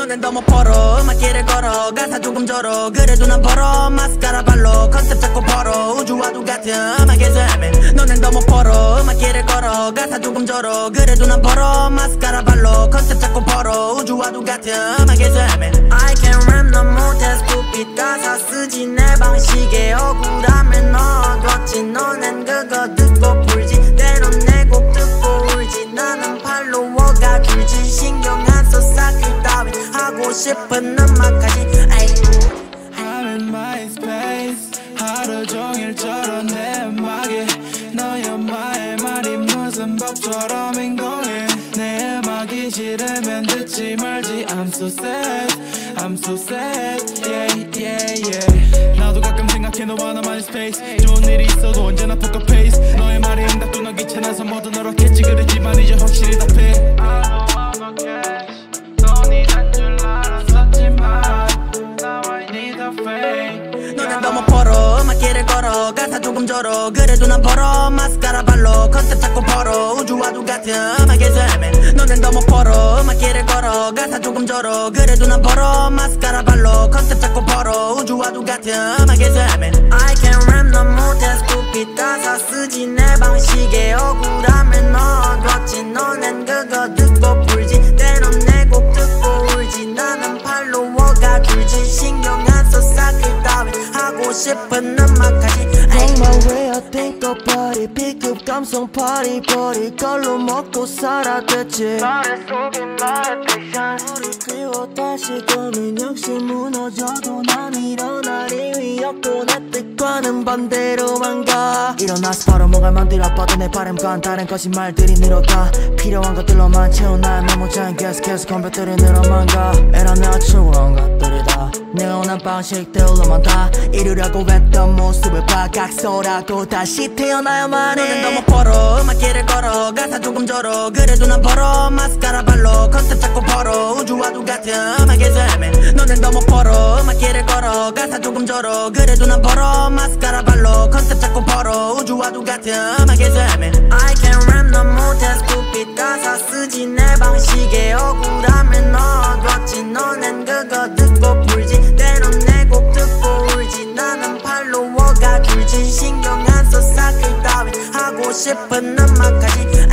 너는 너무 벌어 음악길을 걸어 가사 조금 절어 그래도 난 벌어 마스카라 발로 컨셉 잡고 벌어 우주와도 같은 음악에서 헤매 너는 너무 벌어 음악길을 걸어 가사 조금 절어 그래도 난 벌어 마스카라 발로 컨셉 잡고 벌어 우주와도 같은 음악에서 헤매 I can rap 넌 못해 stupid 가사 쓰지 내 방식에 억울함을 넣어뒀지 너넨 그거 듣고 풀지 때론 내 곡 듣고 울지 나는 팔로워가 줄지 신경 안 써 사클 따윈 하고 싶은 음악까지 I'm in my space 하루 종일 저러 내 음악에 너의 말이 무슨 법처럼 인공해 내 음악이 싫으면 듣지 말지 I'm so sad I'm so sad yeah yeah yeah 나도 가끔 생각해 너와 나만의 space 좋은 일이 있어도 언제나 포커 페이스 너의 말이 응답도 너 귀찮아서 뭐든 노력했지 그랬지만 이제 확실히 답해 I don't wanna catch 너니 난 줄 알았었지만 Now I need a fake 너는 너무 벌어 음악길을 걸어 가사 조금 절어 그래도 난 벌어 마스카라 발로 컨셉 잡고 벌어 우주와도 같은 음악에서 헤매 너는 너무 벌어 음악길을 걸어 가사 조금 절어 그래도 난 벌어 마스카라 발로 컨셉 잡고 벌어 우주와도 같은 음악에서 헤매 I can rap 넌 못해 stupid 가사 쓰지 내 방식에 억울함을 넣어뒀지 너넨 그거 듣고 풀지 때론 내 곡 듣고 울지 나는 팔로워가 줄지 신경 안 써 사클 따윈 하고 싶은 음악까지 정말 왜 I think about it B급 감성 파리 버릴 걸로 먹고 살았댔지 머릿속에 나의 픽션 너를 그리워 다시 보면 역시 무너져도 난 일어나리 위였고 내 뜻과는 반대로만 가 일어나서 바로 뭔가 만들어 뻗은 내 바람과는 다른 거짓말들이 늘어가 필요한 것들로만 채운 나의 메모장에 계속해서 컴퓨터들이 늘어만 가 에라 내가 추구한 것들이다 내가 원한 방식들로만 다 이루려고 했던 모습을 바각서라고 다시 태어나야만 해 너는 너무 벌어 음악길을 걸어 가사 조금 절어 그래도 난 벌어 마스카라 발로 컨셉 잡고 벌어 우주와도 같은 음악에서 헤매 너는 너무 벌어 음악길을 걸어 가사 조금 절어 그래도 난 벌어 마스카라 발로 컨셉 잡고 벌어 우주와도 같은 음악에서 헤매 I can rap 넌 못해 stupid 가사 쓰지 내 방식에 억울함을 넣어뒀지 너넨 그거 듣고 풀지 때론 내 곡 듣고 울지 나는 팔로워가 줄지 신경 안 써 사클 따윈 하고 싶은 음악까지